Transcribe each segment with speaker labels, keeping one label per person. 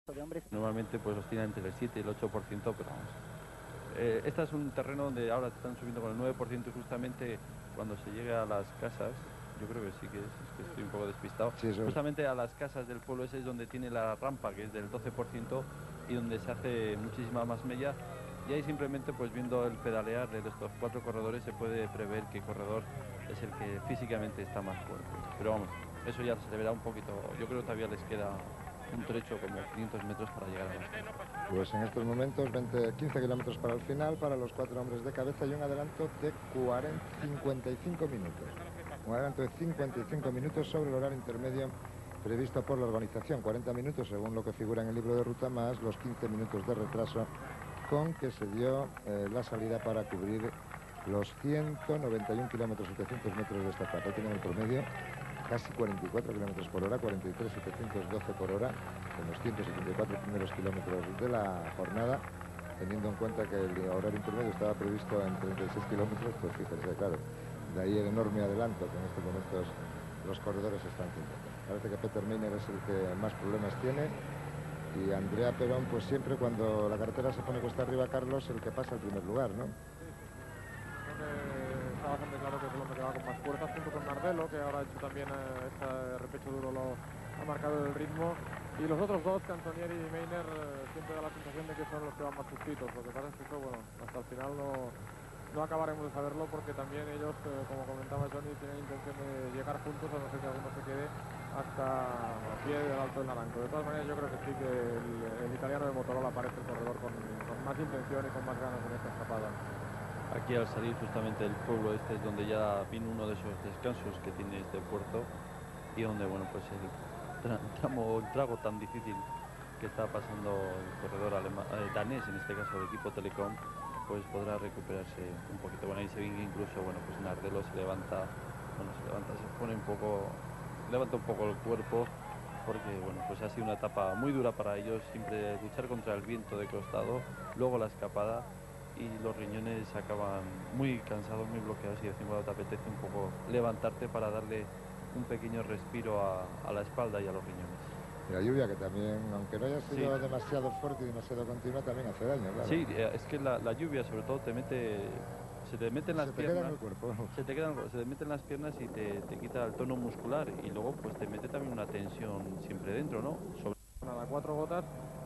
Speaker 1: Normalmente pues oscila entre el 7 y el 8%, pero vamos. Este es un terreno donde ahora están subiendo con el 9% y justamente cuando se llega a las casas, yo creo que sí es que estoy un poco despistado,
Speaker 2: Sí, eso es.
Speaker 1: justamente a las casas del pueblo ese es donde tiene la rampa, que es del 12% y donde se hace muchísima más mella. Y ahí simplemente pues viendo el pedalear de estos 4 corredores se puede prever qué corredor es el que físicamente está más fuerte. Pero vamos, eso ya se verá un poquito, yo creo que todavía les queda un trecho como 500 metros para llegar a la meta.
Speaker 2: Pues en estos momentos 15 kilómetros para el final para los 4 hombres de cabeza y un adelanto de 55 minutos. Un adelanto de 55 minutos sobre el horario intermedio previsto por la organización. 40 minutos según lo que figura en el libro de ruta, más los 15 minutos de retraso con que se dio la salida para cubrir los 191 kilómetros 700 metros de esta etapa. Tienen el promedio casi 44 kilómetros por hora, 43.712 por hora en los 174 primeros kilómetros de la jornada. Teniendo en cuenta que el horario intermedio estaba previsto en 36 kilómetros, pues fíjense, claro, de ahí el enorme adelanto que en estos momentos los corredores están teniendo. Parece que Peter Meiner es el que más problemas tiene y Andrea Perón, pues siempre cuando la carretera se pone cuesta arriba, Carlos, el que pasa al primer lugar, ¿no?
Speaker 3: Está bastante claro que es el hombre que va con más fuerzas, junto con Nardelo, que ahora ha hecho también este repecho duro, ha marcado el ritmo. Y los otros dos, Cantonieri y Meiner, siempre da la sensación de que son los que van más justitos. Lo que pasa es que eso, bueno, hasta el final no acabaremos de saberlo, porque también ellos, como comentaba Johnny, tienen intención de llegar juntos, a no ser que alguno se quede hasta a pie del Alto del Naranco. De todas maneras, yo creo que sí que el italiano de Motorola parece el corredor con más intención y con más ganas en esta escapada.
Speaker 1: Aquí al salir justamente del pueblo este es donde ya viene uno de esos descansos que tiene este puerto y donde, bueno, pues el trago tan difícil que está pasando el corredor danés, en este caso el equipo Telecom, pues podrá recuperarse un poquito. Bueno, ahí se ve incluso, bueno, pues Nardelo se levanta, se pone un poco, levanta un poco el cuerpo, porque, bueno, pues ha sido una etapa muy dura para ellos, siempre luchar contra el viento de costado, luego la escapada, y los riñones acaban muy cansados, muy bloqueados, y de vez en cuando te apetece un poco levantarte para darle un pequeño respiro a la espalda y a los riñones.
Speaker 2: Y la lluvia, que también, aunque no haya sido demasiado fuerte y demasiado continua, también hace daño, claro.
Speaker 1: Sí, es que la lluvia sobre todo se te mete en las piernas,
Speaker 2: queda en el cuerpo.
Speaker 1: se te mete en las piernas y te quita el tono muscular, y luego pues te mete también una tensión siempre dentro, ¿no?
Speaker 3: Nada, 4 gotas.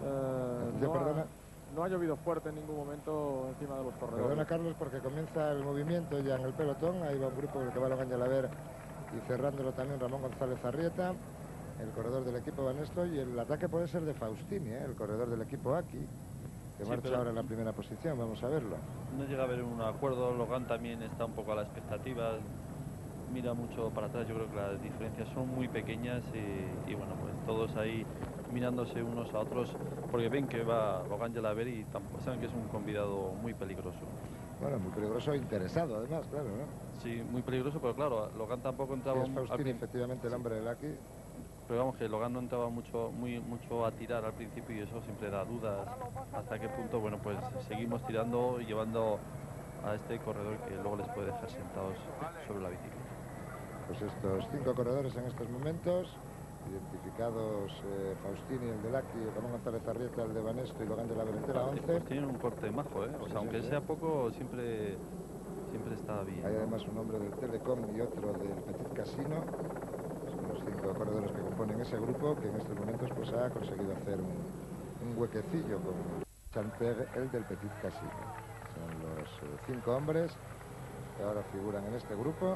Speaker 3: No ha llovido fuerte en ningún momento encima de los corredores.
Speaker 2: Perdona, Carlos, porque comienza el movimiento ya en el pelotón. Ahí va un grupo que va Logan Yalaber y cerrándolo también Ramón González Arrieta, el corredor del equipo Banesto, y el ataque puede ser de Faustini, el corredor del equipo Aki, que marcha ahora en la primera posición. Vamos a verlo.
Speaker 1: No llega a haber un acuerdo. Logan también está un poco a la expectativa, mira mucho para atrás. Yo creo que las diferencias son muy pequeñas y bueno, pues todos ahí mirándose unos a otros, porque ven que va Logan Yalaber y saben que es un convidado muy peligroso.
Speaker 2: Bueno, muy peligroso e interesado, además, claro, ¿no?
Speaker 1: Sí, muy peligroso, pero claro, Logan tampoco entraba...
Speaker 2: Sí, es Faustini, efectivamente, el hombre del Aki.
Speaker 1: Pero vamos, que Logan no entraba mucho a tirar al principio, y eso siempre da dudas hasta qué punto. Bueno, pues seguimos tirando y llevando a este corredor que luego les puede dejar sentados sobre la bicicleta.
Speaker 2: Pues estos 5 corredores en estos momentos, identificados, Faustini, el de Aki, Ramón González Arrieta, el de Banesto, y Logan Yalaber el de la 11.
Speaker 1: Pues tienen un corte majo, ¿eh? O sea, aunque sea poco, siempre está bien.
Speaker 2: Hay además un hombre del Telecom y otro del Petit Casino. Son los 5 corredores que componen ese grupo, que en estos momentos pues ha conseguido hacer un huequecillo con Chanter, el del Petit Casino. Son los 5 hombres que ahora figuran en este grupo,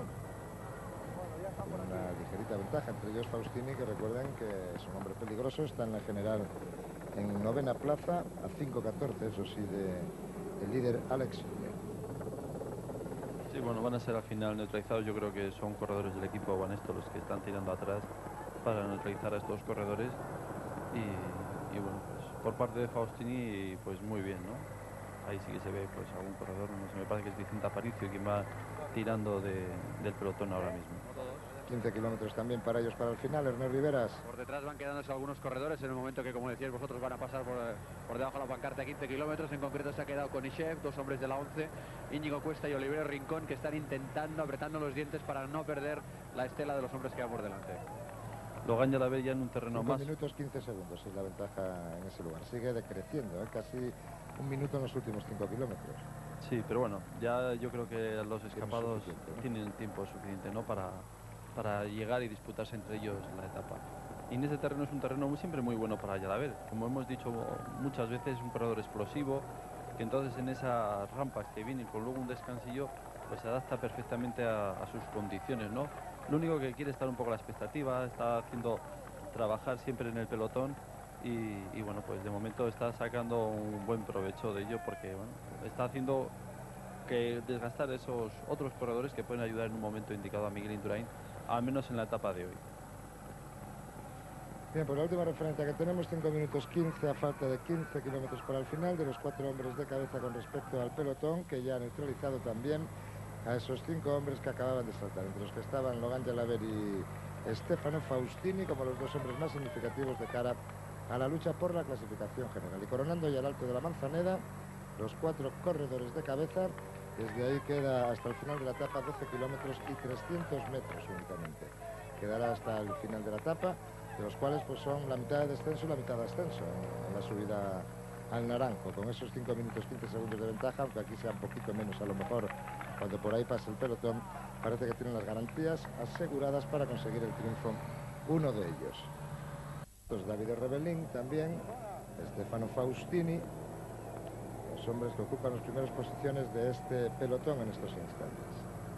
Speaker 2: con una ligerita ventaja, entre ellos Faustini, que recuerden que es un hombre peligroso, está en la general en 9ª plaza, a 5:14, eso sí, del líder Alex.
Speaker 1: Sí, bueno, van a ser al final neutralizados. Yo creo que son corredores del equipo Banesto los que están tirando atrás para neutralizar a estos corredores, y bueno, pues por parte de Faustini, pues muy bien, ¿no? Ahí sí que se ve pues algún corredor, no sé, me parece que es Vicente Aparicio quien va tirando del pelotón ahora mismo.
Speaker 2: 15 kilómetros también para ellos para el final. Ernest Riveras.
Speaker 4: Por detrás van quedándose algunos corredores en el momento que, como decíais vosotros, van a pasar por debajo de la pancarta 15 kilómetros. En concreto se ha quedado Konishev, 2 hombres de la 11, Íñigo Cuesta y Oliverio Rincón, que están intentando, apretando los dientes para no perder la estela de los hombres que van por delante.
Speaker 1: Logan Yalaber ya en un terreno
Speaker 2: 5
Speaker 1: más.
Speaker 2: minutos 15 segundos es la ventaja en ese lugar. Sigue decreciendo, casi un minuto en los últimos 5 kilómetros.
Speaker 1: Sí, pero bueno, ya yo creo que los escapados
Speaker 2: suficiente, ¿no?
Speaker 1: tienen tiempo suficiente, ¿no? Para llegar y disputarse entre ellos la etapa. Y en ese terreno es un terreno siempre muy bueno para Yalaber. Como hemos dicho muchas veces, es un corredor explosivo, que entonces en esas rampas que vienen con luego un descansillo, pues se adapta perfectamente a sus condiciones, ¿no? Lo único que quiere es estar un poco a la expectativa, está haciendo trabajar siempre en el pelotón y bueno, pues de momento está sacando un buen provecho de ello porque bueno, está haciendo que desgastar esos otros corredores que pueden ayudar en un momento indicado a Miguel Indurain, al menos en la etapa de hoy.
Speaker 2: Bien, pues la última referencia que tenemos, 5 minutos 15 a falta de 15 kilómetros para el final, de los 4 hombres de cabeza con respecto al pelotón, que ya ha neutralizado también a esos 5 hombres que acababan de saltar, entre los que estaban Logan Yalaber y Stefano Faustini como los 2 hombres más significativos de cara a la lucha por la clasificación general. Y coronando ya el Alto de la Manzaneda, los 4 corredores de cabeza. Desde ahí queda hasta el final de la etapa 12 kilómetros y 300 metros únicamente. Quedará hasta el final de la etapa, de los cuales pues son la mitad de descenso y la mitad de ascenso en la subida al Naranjo, con esos 5 minutos 15 segundos de ventaja, aunque aquí sea un poquito menos a lo mejor cuando por ahí pase el pelotón. Parece que tienen las garantías aseguradas para conseguir el triunfo uno de ellos. Pues Davide Rebellin también, Stefano Faustini, los hombres que ocupan las primeras posiciones de este pelotón en estos instantes.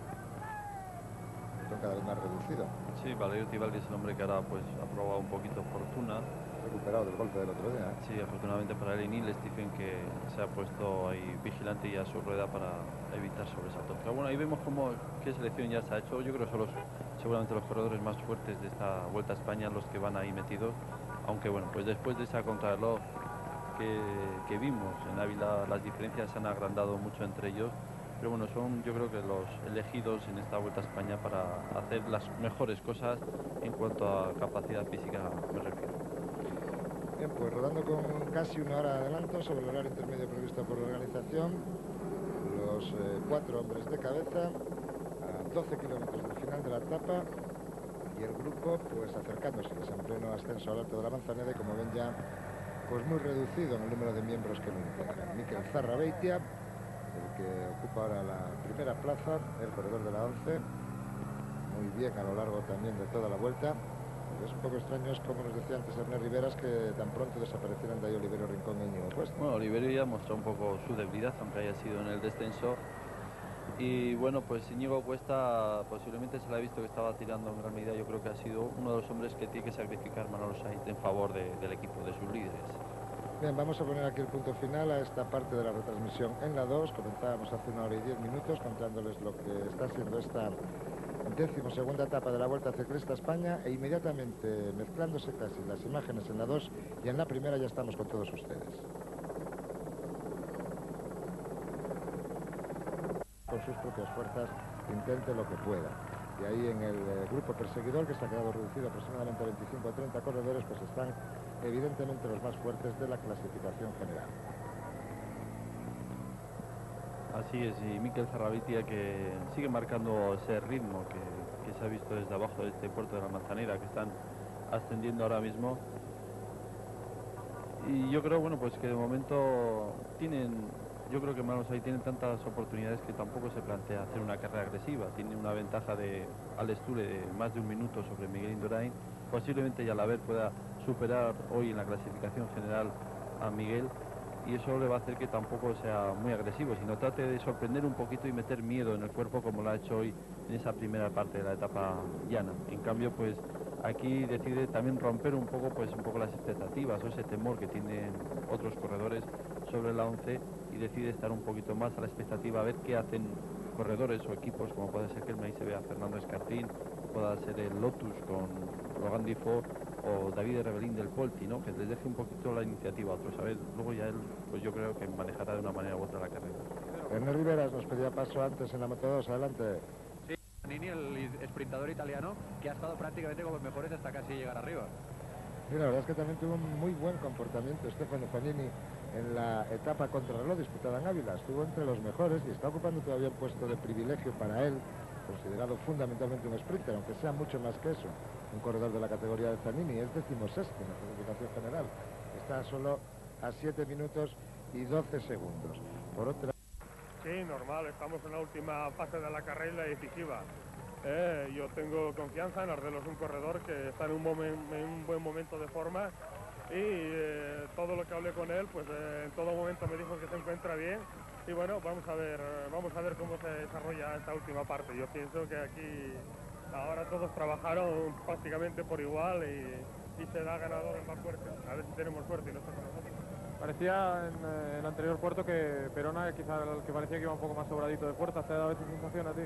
Speaker 2: Cada vez más reducido.
Speaker 1: Sí, Valerio Tibaldi es el hombre que ahora pues ha probado un poquito fortuna.
Speaker 2: Recuperado del golpe del otro día.
Speaker 1: Sí, afortunadamente para él y Neil Stephen, que se ha puesto ahí vigilante y a su rueda para evitar sobresaltos. Pero bueno, ahí vemos qué selección ya se ha hecho. Yo creo que son seguramente los corredores más fuertes de esta Vuelta a España los que van ahí metidos. Aunque bueno, pues después de esa contrarreloj que vimos en Ávila, las diferencias se han agrandado mucho entre ellos. Pero bueno, son yo creo que los elegidos en esta Vuelta a España para hacer las mejores cosas en cuanto a capacidad física me refiero.
Speaker 2: Bien, pues rodando con casi 1 hora de adelanto sobre el horario intermedio previsto por la organización, los 4 hombres de cabeza a 12 kilómetros del final de la etapa y el grupo pues acercándose en pleno ascenso al Alto de la Manzaneda y como ven ya pues muy reducido en el número de miembros que lo integran. Mikel Zarrabeitia, el que ocupa ahora la primera plaza, el corredor de la 11, muy bien a lo largo también de toda la vuelta. Es un poco extraño, es como nos decía antes Ernest Riveras, que tan pronto desaparecieran de ahí Oliverio Rincón y Íñigo Cuesta.
Speaker 1: Bueno, Oliverio ya mostró un poco su debilidad, aunque haya sido en el descenso. Y bueno, pues Íñigo Cuesta posiblemente se le ha visto que estaba tirando en gran medida. Yo creo que ha sido uno de los hombres que tiene que sacrificar Manolo Saiz en favor del equipo, de sus líderes.
Speaker 2: Bien, vamos a poner aquí el punto final a esta parte de la retransmisión en la 2. Comenzábamos hace 1 hora y 10 minutos contándoles lo que está siendo esta 12ª etapa de la Vuelta Ciclista a España e inmediatamente mezclándose casi las imágenes en la 2 y en la primera ya estamos con todos ustedes. Con sus propias fuerzas intente lo que pueda. Y ahí en el grupo perseguidor, que se ha quedado reducido aproximadamente a 25 a 30 corredores, pues están evidentemente los más fuertes de la clasificación general.
Speaker 1: Así es, y Mikel Zarrabeitia que sigue marcando ese ritmo que se ha visto desde abajo de este puerto de la Manzanera, que están ascendiendo ahora mismo. Y yo creo, bueno, pues que de momento yo creo que Manolo Saiz tiene tantas oportunidades que tampoco se plantea hacer una carrera agresiva. Tiene una ventaja de Alex Toure de más de 1 minuto sobre Miguel Indurain. Posiblemente Yalaber pueda superar hoy en la clasificación general a Miguel, y eso le va a hacer que tampoco sea muy agresivo, sino trate de sorprender un poquito y meter miedo en el cuerpo como lo ha hecho hoy en esa primera parte de la etapa llana. En cambio, pues aquí decide también romper un poco las expectativas o ese temor que tienen otros corredores sobre la 11 y decide estar un poquito más a la expectativa a ver qué hacen corredores o equipos como puede ser que ahí se vea Fernando Escartín, pueda ser el Lotus con Logan Difo o David Rebellin del Polti, ¿no? Que les deje un poquito la iniciativa a otros. A ver, luego ya él, pues yo creo que manejará de una manera u otra la carrera.
Speaker 2: Ernest Riveras nos pedía paso antes en la Moto 2, adelante.
Speaker 4: Sí, Nini, el sprintador italiano, que ha estado prácticamente con los mejores hasta casi llegar arriba.
Speaker 2: Y la verdad es que también tuvo un muy buen comportamiento Stefano Fanini en la etapa contrarreloj disputada en Ávila. Estuvo entre los mejores y está ocupando todavía un puesto de privilegio para él, considerado fundamentalmente un sprinter, aunque sea mucho más que eso. un corredor de la categoría de Zanini, es 16º en la clasificación general. Está solo a 7 minutos y 12 segundos. Por otra...
Speaker 5: Sí, normal, estamos en la última fase de la carrera y la decisiva. Yo tengo confianza, Nardelo es un corredor que está en un buen momento de forma y todo lo que hablé con él, pues en todo momento me dijo que se encuentra bien y bueno, vamos a ver cómo se desarrolla esta última parte. Yo pienso que aquí ahora todos trabajaron prácticamente por igual y se da ganador el más fuerte. A ver si tenemos suerte y no está con nosotros.
Speaker 3: Parecía en el anterior puerto que Perona, quizá el que parecía que iba un poco más sobradito de fuerza. ¿Te ha dado esa sensación a ti?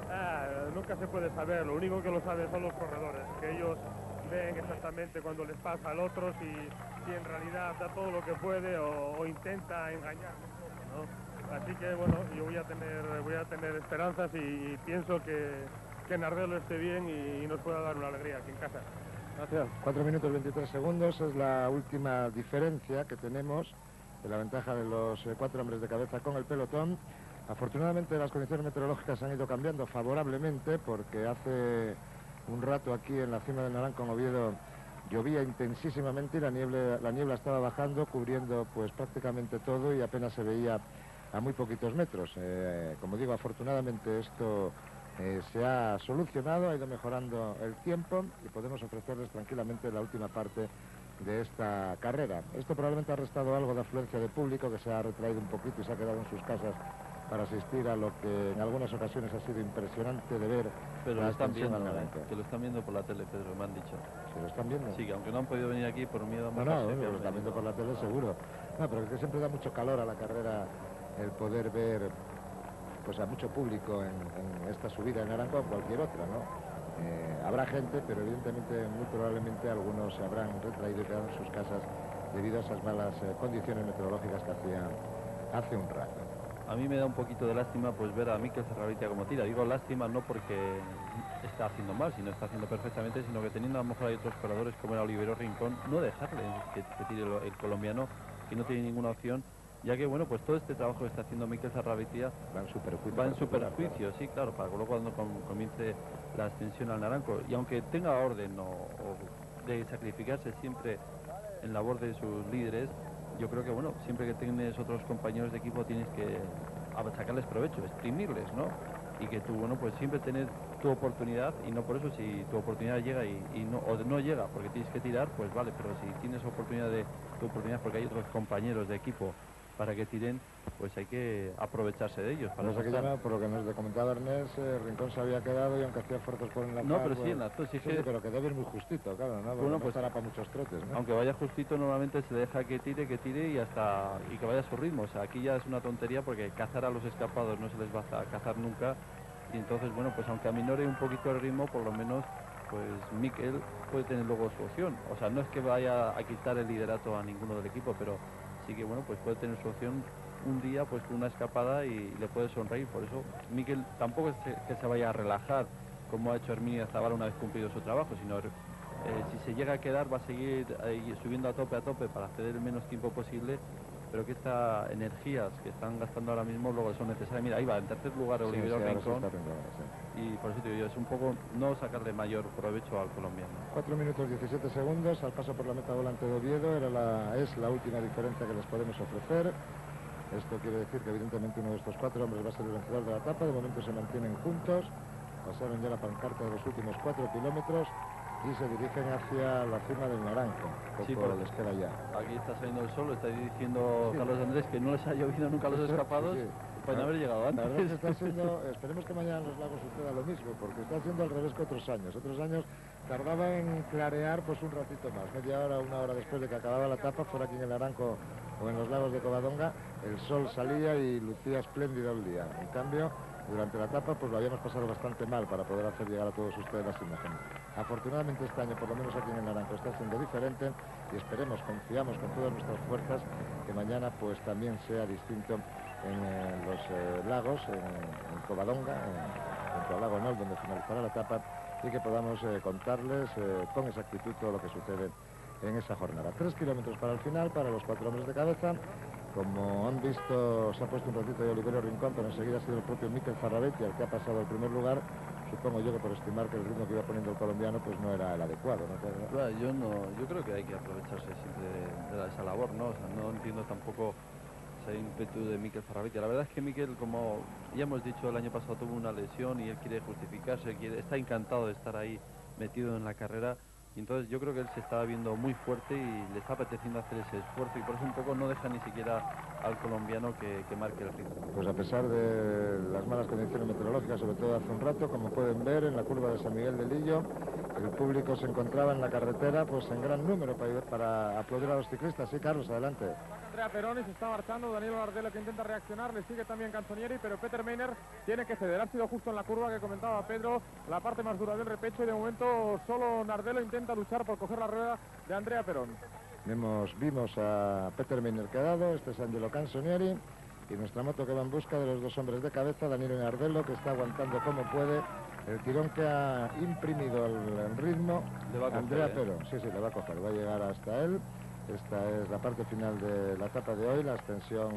Speaker 5: Nunca se puede saber, lo único que lo saben son los corredores, que ellos ven exactamente cuando les pasa al otro, si en realidad da todo lo que puede o intenta engañar un poco, ¿no? Así que bueno, yo voy a tener esperanzas y pienso que Nardelo esté bien y nos pueda dar una alegría aquí en casa.
Speaker 3: Gracias.
Speaker 2: 4 minutos 23 segundos es la última diferencia que tenemos de la ventaja de los 4 hombres de cabeza con el pelotón. Afortunadamente las condiciones meteorológicas han ido cambiando favorablemente, porque hace un rato aquí en la cima del Naranco, en Oviedo, llovía intensísimamente y la niebla estaba bajando, cubriendo pues prácticamente todo y apenas se veía a muy poquitos metros. Como digo, afortunadamente esto se ha solucionado, ha ido mejorando el tiempo y podemos ofrecerles tranquilamente la última parte de esta carrera. Esto probablemente ha restado algo de afluencia de público, que se ha retraído un poquito y se ha quedado en sus casas para asistir a lo que en algunas ocasiones ha sido impresionante de ver.
Speaker 1: Pero
Speaker 2: la
Speaker 1: lo están
Speaker 2: ascensión
Speaker 1: viendo,
Speaker 2: al Naranco.
Speaker 1: que lo están viendo por la tele, Pedro, me han dicho.
Speaker 2: ¿Se lo están viendo?
Speaker 1: Sí, que aunque no han podido venir aquí por miedo a
Speaker 2: No,
Speaker 1: mojarse,
Speaker 2: no,
Speaker 1: que
Speaker 2: lo
Speaker 1: han
Speaker 2: están viendo
Speaker 1: venido.
Speaker 2: por la tele seguro. No, pero que siempre da mucho calor a la carrera el poder ver pues a mucho público en esta subida en Naranco o cualquier otra, ¿no? Habrá gente, pero evidentemente, muy probablemente algunos se habrán retraído y quedado en sus casas debido a esas malas condiciones meteorológicas que hacían hace un rato.
Speaker 1: A mí me da un poquito de lástima pues ver a Mikel Zarrabitia como tira. Digo lástima no porque está haciendo mal, sino está haciendo perfectamente, sino que teniendo a lo mejor hay otros corredores como era Olivero Rincón, no dejarle que tire el colombiano, que no tiene ninguna opción, ya que bueno, pues todo este trabajo que está haciendo Mikel Zarrabitia
Speaker 2: Va en
Speaker 1: su perjuicio, sí, claro, para luego cuando comience la ascensión al Naranco. Y aunque tenga orden o de sacrificarse siempre en labor de sus líderes, yo creo que bueno, siempre que tienes otros compañeros de equipo tienes que sacarles provecho, exprimirles, ¿no? Y que tú, bueno, pues siempre tener tu oportunidad, y no por eso si tu oportunidad llega y no, o no llega porque tienes que tirar, pues vale, pero si tienes tu oportunidad porque hay otros compañeros de equipo para que tiren, pues hay que aprovecharse de ellos. Para
Speaker 2: No sé qué llama, por lo que nos comentaba Ernest, Rincón se había quedado y aunque hacía esfuerzos por enlazar...
Speaker 1: No, pero
Speaker 2: pues,
Speaker 1: sí, enlazó, sí que...
Speaker 2: pero que debe ir muy justito, claro, ¿no? Porque
Speaker 1: Bueno,
Speaker 2: no
Speaker 1: pues
Speaker 2: estará para muchos trotes, ¿no?
Speaker 1: aunque vaya justito, normalmente se deja que tire y que vaya a su ritmo. O sea, aquí ya es una tontería porque cazar a los escapados no se les va a cazar nunca. Y entonces, bueno, pues aunque aminore un poquito el ritmo, por lo menos, pues Mikel puede tener luego su opción. O sea, no es que vaya a quitar el liderato a ninguno del equipo, pero sí que, bueno, pues puede tener su opción un día, pues con una escapada y le puede sonreír. Por eso, Mikel tampoco es que se vaya a relajar, como ha hecho Hermínio Zavala una vez cumplido su trabajo, sino si se llega a quedar va a seguir subiendo a tope para hacer el menos tiempo posible, pero que estas energías que están gastando ahora mismo luego son necesarias. Mira, ahí va, en tercer lugar Olivero Rincón, y por eso te digo, es un poco no sacarle mayor provecho al colombiano.
Speaker 2: 4 minutos 17 segundos al paso por la meta volante de Oviedo, es la última diferencia que les podemos ofrecer. Esto quiere decir que evidentemente uno de estos 4 hombres va a ser el vencedor de la etapa. De momento se mantienen juntos, pasaron ya la pancarta de los últimos 4 kilómetros y se dirigen hacia la cima del Naranco.
Speaker 1: Sí,
Speaker 2: porque les queda ya.
Speaker 1: Aquí está saliendo el sol, está diciendo Carlos Andrés que no les ha llovido nunca a los escapados,
Speaker 2: sí.
Speaker 1: pueden haber llegado antes.
Speaker 2: La verdad es que está siendo, esperemos que mañana en los lagos suceda lo mismo, porque está siendo al revés que otros años. Otros años tardaba en clarear pues un ratito más, media hora, una hora después de que acababa la etapa, fuera aquí en el Naranco o en los lagos de Covadonga, el sol salía y lucía espléndido el día. En cambio, durante la etapa pues lo habíamos pasado bastante mal para poder hacer llegar a todos ustedes las imágenes. Afortunadamente este año, por lo menos aquí en el Naranco, está siendo diferente y esperemos, confiamos con todas nuestras fuerzas que mañana pues también sea distinto en los lagos, en Covadonga, junto al lago Nol, donde finalizará la etapa, y que podamos contarles con exactitud todo lo que sucede en esa jornada. 3 kilómetros para el final, para los 4 hombres de cabeza. Como han visto, se ha puesto un ratito de Olivero Rincón, pero enseguida ha sido el propio Mikel Zarrabetia el que ha pasado al primer lugar, supongo yo que por estimar que el ritmo que iba poniendo el colombiano pues no era el adecuado, ¿no, Pedro?
Speaker 1: Claro, yo creo que hay que aprovecharse siempre de esa labor, ¿no? O sea, no entiendo tampoco ese ímpetu de Mikel Zarrabetia. La verdad es que Mikel, como ya hemos dicho, el año pasado tuvo una lesión y él quiere justificarse, está encantado de estar ahí metido en la carrera. Y entonces yo creo que él se estaba viendo muy fuerte y le está apeteciendo hacer ese esfuerzo y por eso un poco no deja ni siquiera al colombiano que marque el ritmo.
Speaker 2: Pues a pesar de las malas condiciones meteorológicas, sobre todo hace un rato, como pueden ver en la curva de San Miguel del Lillo, el público se encontraba en la carretera pues en gran número para aplaudir a los ciclistas. Sí, Carlos, adelante.
Speaker 3: Andrea Peroni se está marchando, Daniel Nardelo que intenta reaccionar, le sigue también Canzonieri, pero Peter Meiner tiene que ceder. Ha sido justo en la curva que comentaba Pedro, la parte más dura del repecho, y de momento solo Nardelo intenta luchar por coger la rueda de Andrea Peroni.
Speaker 2: Vimos a Peter Meiner quedado, este es Angelo Canzonieri, y nuestra moto que va en busca de los dos hombres de cabeza, Danilo Nardelo, que está aguantando como puede el tirón que ha imprimido el ritmo.
Speaker 1: Le va a coger,
Speaker 2: Andrea Perón. Sí, le va a coger, va a llegar hasta él. Esta es la parte final de la etapa de hoy, la extensión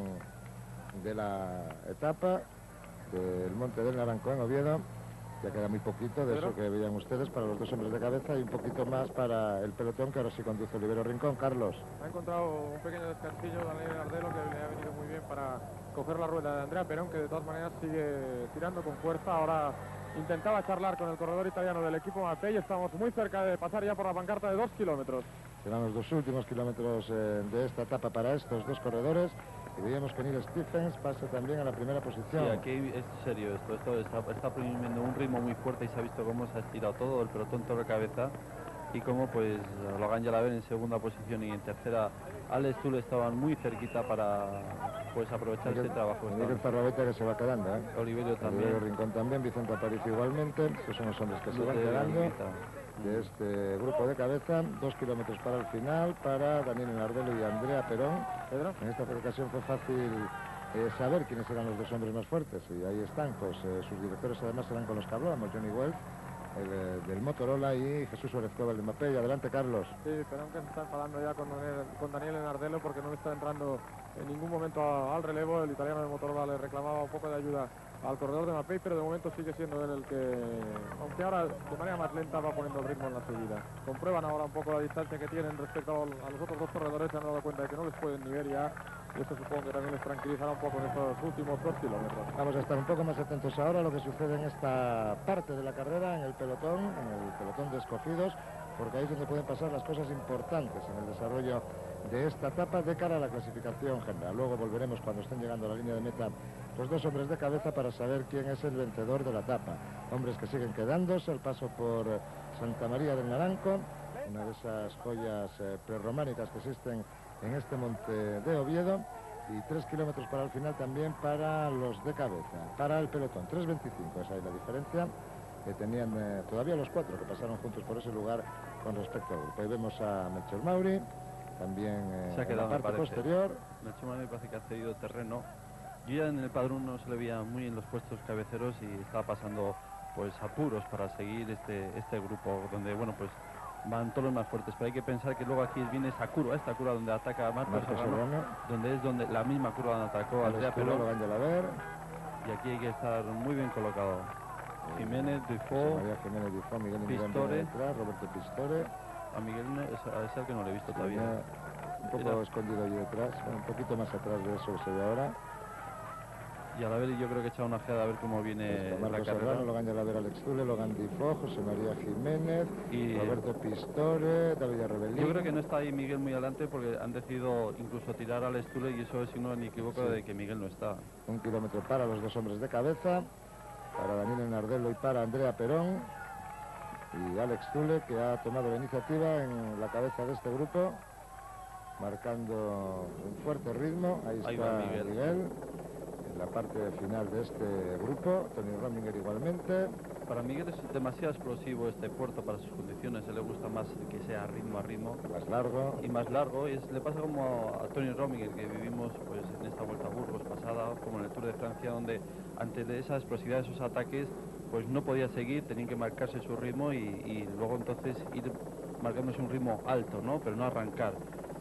Speaker 2: de la etapa del Monte del Naranco en Oviedo. Ya queda muy poquito de eso que veían ustedes para los dos hombres de cabeza y un poquito más para el pelotón que ahora sí conduce Olivero Rincón. Carlos.
Speaker 3: Ha encontrado un pequeño descansillo Daniel Nardelo que le ha venido muy bien para coger la rueda de Andrea Perón, que de todas maneras sigue tirando con fuerza. Ahora intentaba charlar con el corredor italiano del equipo Mapei. Estamos muy cerca de pasar ya por la pancarta de 2 kilómetros.
Speaker 2: Serán los dos últimos kilómetros de esta etapa para estos dos corredores. Y veíamos que Neil Stephens pasa también a la primera posición.
Speaker 1: Sí, aquí es serio esto está imprimiendo un ritmo muy fuerte y se ha visto cómo se ha estirado todo el pelotón sobre cabeza y cómo pues Logan Jalaber en segunda posición y en tercera Alex Zule estaban muy cerquita para pues aprovechar ese trabajo.
Speaker 2: Miguel Zarrabetia que se va quedando, ¿eh?
Speaker 1: Oliverio también.
Speaker 2: Oliverio Rincón también, Vicente Aparicio igualmente. Estos son los hombres que se van quedando de este grupo de cabeza. 2 kilómetros para el final para Daniel Nardelo y Andrea Perón. Pedro, en esta ocasión fue fácil saber quiénes eran los dos hombres más fuertes y ahí están, pues sus directores además serán con los que hablábamos, Johnny Wells, del Motorola, y Jesús Suárez Cueva, el de Mapei. Adelante, Carlos.
Speaker 3: Sí, Perón que se está enfadando ya con Daniel Nardelo porque no le está entrando en ningún momento al relevo. El italiano del Motorola le reclamaba un poco de ayuda al corredor de Mapei, pero de momento sigue siendo él el que, aunque ahora de manera más lenta, va poniendo el ritmo en la seguida. Comprueban ahora un poco la distancia que tienen respecto a los otros dos corredores, se han dado cuenta de que no les pueden ni ver ya, y esto supongo que también les tranquilizará un poco en estos últimos 2 kilómetros.
Speaker 2: Vamos a estar un poco más atentos ahora a lo que sucede en esta parte de la carrera, en el pelotón de escogidos, porque ahí es donde pueden pasar las cosas importantes en el desarrollo de esta etapa de cara a la clasificación general. Luego volveremos cuando estén llegando a la línea de meta los dos hombres de cabeza para saber quién es el vencedor de la etapa. Hombres que siguen quedándose al paso por Santa María del Naranco, una de esas joyas prerrománicas que existen en este monte de Oviedo, y 3 kilómetros para el final también para los de cabeza, para el pelotón. 3.25, esa es la diferencia que tenían todavía los 4 que pasaron juntos por ese lugar con respecto al grupo. Ahí vemos a Melchor Mauri, también
Speaker 1: se ha quedado,
Speaker 2: en la parte posterior.
Speaker 1: Melchor Mauri parece que ha cedido terreno. Yo ya en el padrón no se le veía muy en los puestos cabeceros y estaba pasando pues apuros para seguir este grupo donde bueno pues van todos los más fuertes, pero hay que pensar que luego aquí viene esta curva donde ataca a Marcos Serrano, donde la misma curva donde atacó Andrea Perón, y aquí hay que estar muy bien colocado. Jiménez, Dufault,
Speaker 2: Jiménez, Dufault, Miguel
Speaker 1: Pistore,
Speaker 2: detrás, Roberto Pistore.
Speaker 1: A Miguel es el que no lo he visto todavía.
Speaker 2: Un poco escondido allí detrás, un poquito más atrás de eso que se ve ahora.
Speaker 1: Y a la vez yo creo que he echado una ojeada a ver cómo viene la carrera.
Speaker 2: Serrano, Logan Jalaber, Alex Zule, Logan Dufault, José María Jiménez, y Roberto Pistore, David Arrebelín.
Speaker 1: Yo creo que no está ahí Miguel muy adelante porque han decidido incluso tirar a Alex Zule y eso es signo ni equivoco de que Miguel no está.
Speaker 2: 1 kilómetro para los dos hombres de cabeza, para Daniel Nardelo y para Andrea Perón. Y Alex Zule, que ha tomado la iniciativa en la cabeza de este grupo, marcando un fuerte ritmo. Ahí está Miguel. En la parte final de este grupo, Tony Rominger igualmente.
Speaker 1: Para Miguel es demasiado explosivo este puerto para sus condiciones, a él le gusta más que sea ritmo a ritmo.
Speaker 2: Más largo.
Speaker 1: Y más largo, le pasa como a Tony Rominger, que vivimos pues en esta Vuelta a Burgos pasada, como en el Tour de Francia, donde ante esa explosividad de esos ataques, pues no podía seguir, tenían que marcarse su ritmo y luego entonces ir marcándose un ritmo alto, ¿no? Pero no arrancar.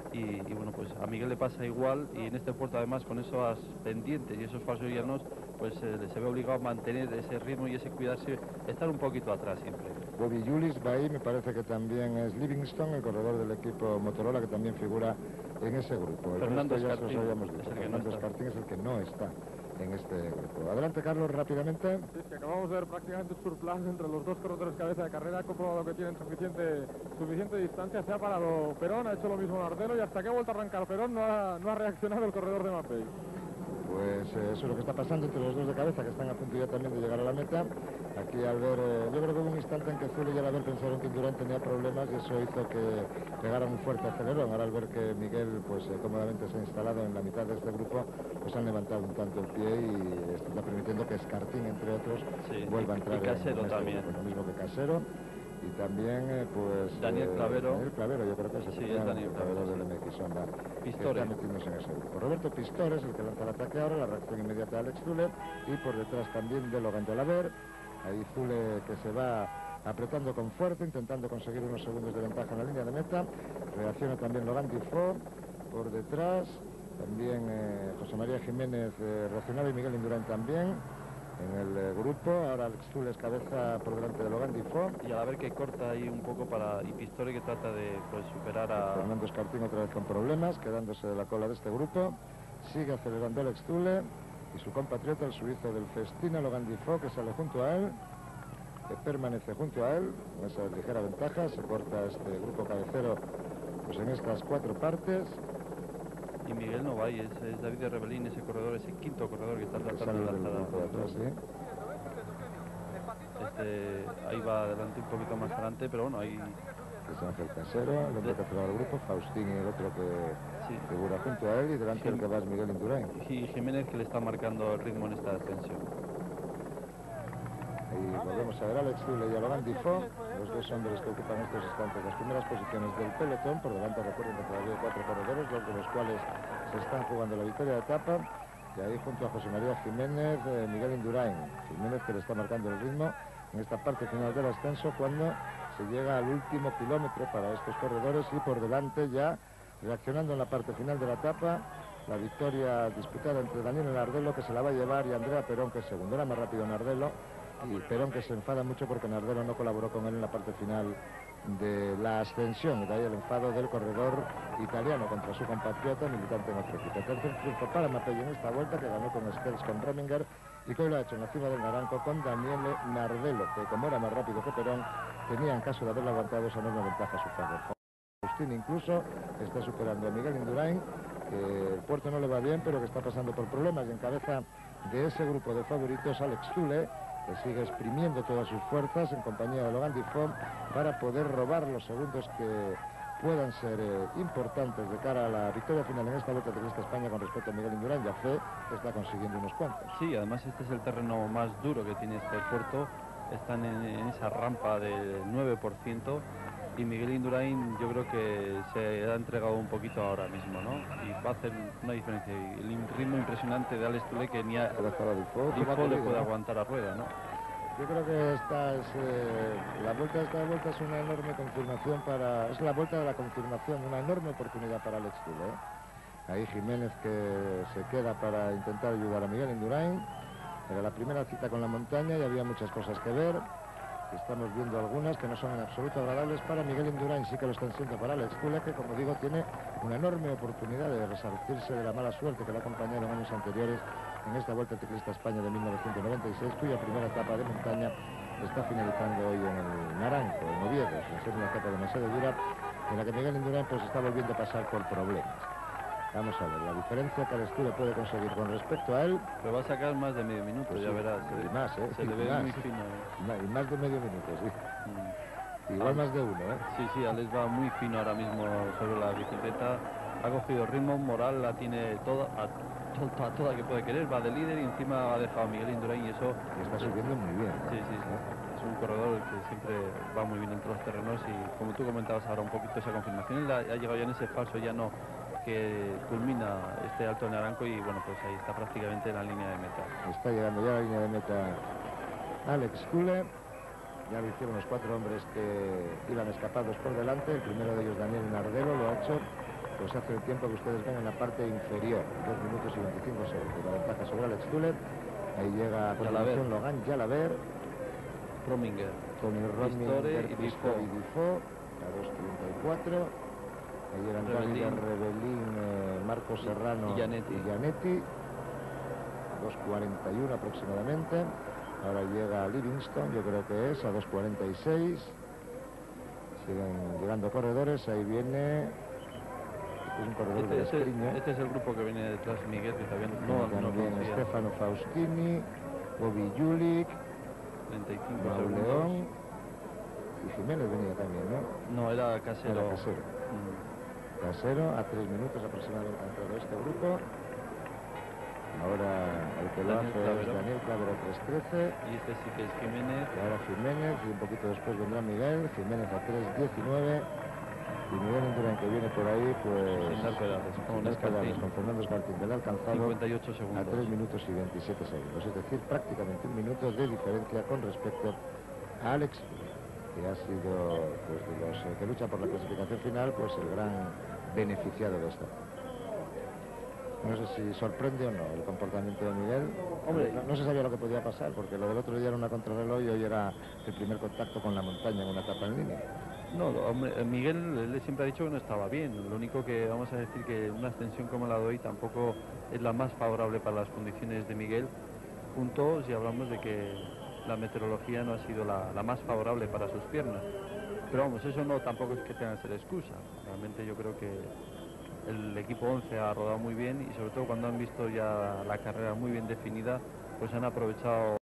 Speaker 1: y bueno, pues a Miguel le pasa igual, y en este puerto además con esos pendientes y esos falsos llanos, pues se ve obligado a mantener ese ritmo y ese cuidarse, estar un poquito atrás siempre.
Speaker 2: Bobby Julis va ahí, me parece que también es Livingston, el corredor del equipo Motorola, que también figura en ese grupo. El
Speaker 1: Fernando
Speaker 2: resto ya se los
Speaker 1: Escartín
Speaker 2: habíamos
Speaker 1: es
Speaker 2: dicho.
Speaker 1: el que no
Speaker 2: Fernando
Speaker 1: está.
Speaker 2: Escartín es el que no está en este grupo. Adelante, Carlos, rápidamente.
Speaker 3: Sí, es que acabamos de ver prácticamente un surplus entre los dos corredores cabeza de carrera. Ha comprobado que tienen suficiente distancia. Se ha parado Perón, ha hecho lo mismo Nardelo, y hasta que ha vuelto a arrancar Perón no ha reaccionado el corredor de Mapei.
Speaker 2: Pues eso es lo que está pasando entre los dos de cabeza, que están a punto ya también de llegar a la meta. Aquí al ver, yo creo que hubo un instante en que Zule y Alaver pensaron que Indurain tenía problemas, y eso hizo que pegaran un fuerte acelerón. Ahora al ver que Miguel pues cómodamente se ha instalado en la mitad de este grupo, pues han levantado un tanto el pie, y esto está permitiendo que Escartín, entre otros,
Speaker 1: Sí,
Speaker 2: vuelva a entrar
Speaker 1: y Casero
Speaker 2: en este
Speaker 1: también.
Speaker 2: grupo. Lo mismo que Casero. Y también, pues...
Speaker 1: Daniel Clavero.
Speaker 2: Daniel Clavero, yo creo que
Speaker 1: Sí, es Daniel Clavero,
Speaker 2: del
Speaker 1: sí.
Speaker 2: MX Honda, que
Speaker 1: Pistore.
Speaker 2: está metiéndose en ese grupo. Roberto Pistore es el que lanza el ataque ahora, la reacción inmediata de Alex Zule, y por detrás también de Logan de Alaver. Ahí Zule, que se va apretando con fuerza, intentando conseguir unos segundos de ventaja en la línea de meta. Reacciona también Logan Dufaux por detrás. También José María Jiménez reaccionaba, y Miguel Indurain también en el grupo. Ahora Alex Zule es cabeza por delante de Logan Dufaux.
Speaker 1: Y a ver que corta ahí un poco y Pistore, que trata de pues, superar a...
Speaker 2: Fernando Escartín otra vez con problemas, quedándose de la cola de este grupo. Sigue acelerando Alex Zule, y su compatriota, el suizo del Festina, Logan Dufaux, que sale junto a él, que permanece junto a él con esa ligera ventaja. Se corta este grupo cabecero pues en estas 4 partes.
Speaker 1: Y Miguel no va ahí, es David de Rebelín, ese corredor, ese quinto corredor que está
Speaker 2: Que
Speaker 1: tratando
Speaker 2: sale
Speaker 1: de
Speaker 2: del
Speaker 1: lanzar
Speaker 2: grupo de atrás, sí.
Speaker 1: ahí va adelante, un poquito más adelante, pero bueno, ahí
Speaker 2: Que es Ángel Casero, el hombre que cerrado el grupo, Faustín y el otro que
Speaker 1: sí.
Speaker 2: figura junto a él, y delante el que va es Miguel Indurain.
Speaker 1: Y Jiménez, que le está marcando el ritmo en esta ascensión.
Speaker 2: Y volvemos a ver a Alex Zule y a Logan Dufaux, los dos hombres que ocupan estos instantes las primeras posiciones del pelotón. Por delante, recuerden que todavía hay 4 corredores, 2 de los cuales se están jugando la victoria de etapa. Y ahí junto a José María Jiménez, Miguel Indurain. Jiménez, que le está marcando el ritmo en esta parte final del ascenso, cuando se llega al último kilómetro para estos corredores. Y por delante, ya reaccionando en la parte final de la etapa, la victoria disputada entre Daniel Nardelo, que se la va a llevar, y Andrea Perón, que es segundo. Era más rápido Nardelo, y Perón, que se enfada mucho porque Nardelo no colaboró con él en la parte final de la ascensión, y de ahí el enfado del corredor italiano contra su compatriota militante en otro equipo. Tercer triunfo para Mapei en esta vuelta, que ganó con Skels con Rominger, y que hoy lo ha hecho en la cima del Naranco con Daniele Nardelo, que como era más rápido que Perón, tenía, en caso de haberlo aguantado, esa enorme ventaja a su favor. Agustín incluso está superando a Miguel Indurain, que el puerto no le va bien, pero que está pasando por problemas, y en cabeza de ese grupo de favoritos Alex Zule, que sigue exprimiendo todas sus fuerzas en compañía de Logan Dufaux para poder robar los segundos que puedan ser importantes de cara a la victoria final en esta Vuelta Ciclista España con respecto a Miguel Indurain. Ya fe que está consiguiendo unos cuantos.
Speaker 1: Sí, además este es el terreno más duro que tiene este puerto. Están en esa rampa del 9%, y Miguel Indurain yo creo que se ha entregado un poquito ahora mismo, ¿no? Y va a hacer una diferencia. Y el ritmo impresionante de Alex Zule, que ni a
Speaker 2: Dufaux
Speaker 1: le puede aguantar a rueda, ¿no?
Speaker 2: Yo creo que esta es la vuelta es una enorme confirmación es la vuelta de la confirmación, una enorme oportunidad para Alex Zule. Ahí Jiménez, que se queda para intentar ayudar a Miguel Indurain. Era la primera cita con la montaña y había muchas cosas que ver. Estamos viendo algunas que no son en absoluto agradables para Miguel Indurain, sí que lo están siendo para Alex Zule, que como digo tiene una enorme oportunidad de resarcirse de la mala suerte que le ha acompañado en años anteriores en esta Vuelta Ciclista España de 1996, cuya primera etapa de montaña está finalizando hoy en el Naranco, en Oviedo. Es una etapa demasiado dura en la que Miguel Indurain pues está volviendo a pasar por problemas. Vamos a ver la diferencia que Alex Zule puede conseguir con respecto a él.
Speaker 1: Pero va a sacar más de medio minuto,
Speaker 2: Pues
Speaker 1: ya
Speaker 2: sí,
Speaker 1: verás.
Speaker 2: y más,
Speaker 1: se le ve
Speaker 2: más,
Speaker 1: muy fino.
Speaker 2: Y más de medio minuto, sí. Igual más de uno, ¿eh?
Speaker 1: Sí, sí, Alex va muy fino ahora mismo sobre la bicicleta. Ha cogido ritmo, moral, la tiene toda que puede querer. Va de líder y encima ha dejado a Miguel Indurain, y eso...
Speaker 2: Y está subiendo muy bien, ¿no?
Speaker 1: Sí, sí, sí. Es un corredor que siempre va muy bien entre los terrenos, y como tú comentabas ahora un poquito esa confirmación, él ha llegado ya en ese falso llano que culmina este Alto de Naranco, y bueno, pues ahí está prácticamente en la línea de meta.
Speaker 2: Está llegando ya a la línea de meta Alex Zule. Ya lo hicieron los 4 hombres que iban escapados por delante. El primero de ellos, Daniel Nardelo, lo ha hecho pues hace el tiempo que ustedes ven en la parte inferior, 2 minutos y 25 segundos. La ventaja sobre Alex Zülle. Ahí llega a continuación Logan Jalabert,
Speaker 1: Rominger,
Speaker 2: Tony Rominger,
Speaker 1: y
Speaker 2: Pistore y Dufaux, a 2.34. Ahí llegan Davide Rebellin, Marco Serrano
Speaker 1: y Gianetti.
Speaker 2: 2.41 aproximadamente. Ahora llega Livingston, yo creo que es, a 2.46. Siguen llegando corredores, ahí viene... Este es un corredor de Espriña.
Speaker 1: Este es el grupo que viene detrás, Miguel, que todavía
Speaker 2: también Stefano Faustini, Bobby Julik,
Speaker 1: 35
Speaker 2: Mauleón y Jiménez venía también, ¿no?
Speaker 1: No, era Casero.
Speaker 2: Era Casero. Casero, a 3 minutos aproximadamente ha entrado este grupo. Ahora el que lo hace es Daniel Clavero, 3.13.
Speaker 1: Y este sí que es Jiménez.
Speaker 2: Y ahora Jiménez, y un poquito después vendrá Miguel. Jiménez a 3.19. Y Miguel Indurain, que viene por ahí, pues...
Speaker 1: Sin dar pedales,
Speaker 2: con Fernando Escartín, que le ha alcanzado
Speaker 1: 58 segundos.
Speaker 2: a 3 minutos y 27 segundos. Es decir, prácticamente 1 minuto de diferencia con respecto a Alex, que ha sido, pues, de los que luchan por la clasificación final, pues el gran beneficiado de esta. No sé si sorprende o no el comportamiento de Miguel. Hombre, no se sabía lo que podía pasar, porque lo del otro día era una contrarreloj y hoy era el primer contacto con la montaña en una etapa en línea.
Speaker 1: No, hombre, Miguel él siempre ha dicho que no estaba bien. Lo único que vamos a decir que una ascensión como la de hoy tampoco es la más favorable para las condiciones de Miguel. Punto si hablamos de que la meteorología no ha sido la más favorable para sus piernas. Pero vamos, eso no tampoco es que tenga que ser excusa. Realmente yo creo que el equipo 11 ha rodado muy bien y sobre todo cuando han visto ya la carrera muy bien definida, pues han aprovechado